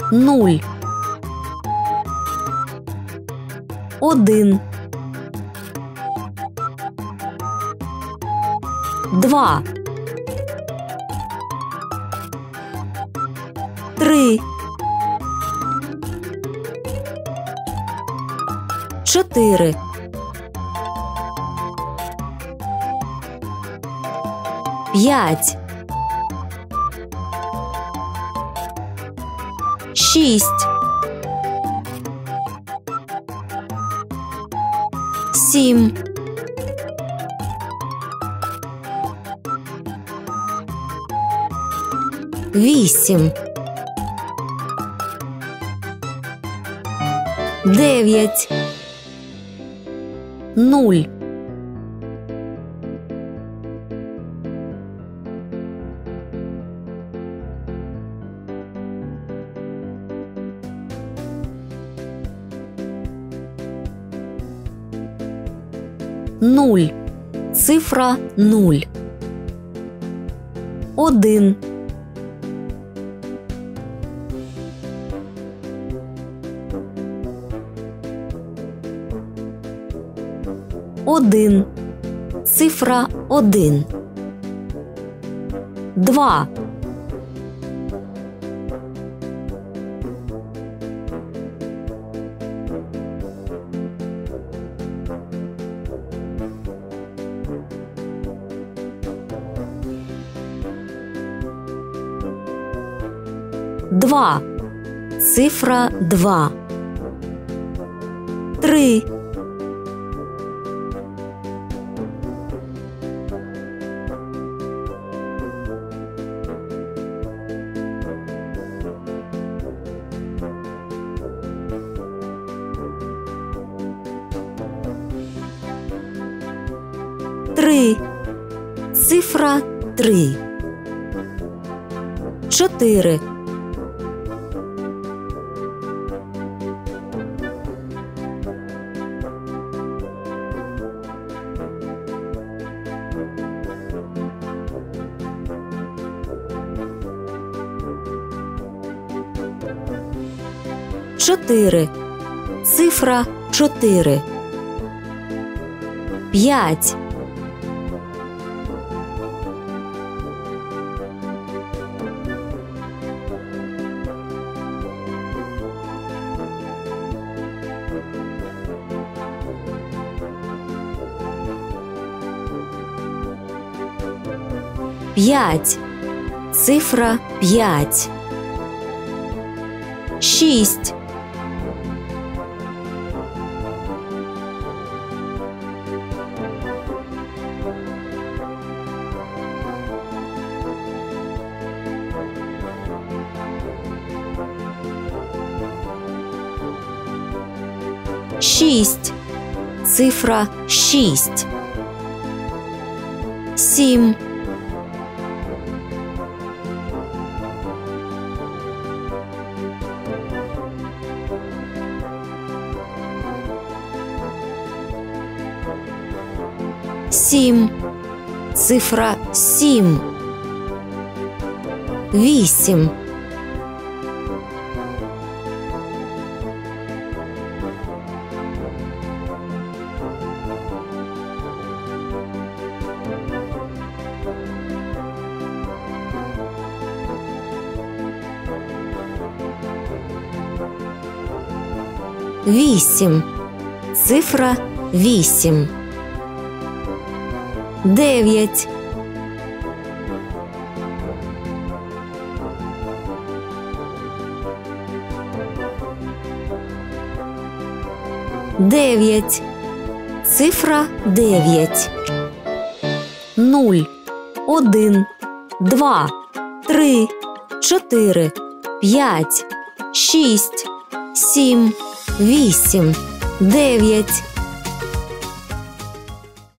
0, 1, 2, 3, 4, 5, 6, 7, 8, 9, 0, 0, цифра 0, 1, 1, цифра 1, 2, 2, цифра 2, 3, 3, цифра 3, 4, 4, цифра 4, 5, 5, цифра 5, 6, 6, цифра 6, 7, 7, цифра 7, 8, 8, цифра 8, 9, 9, цифра 9, 0, 1, 2, 3, 4, 5, 6, 7, 8, 9,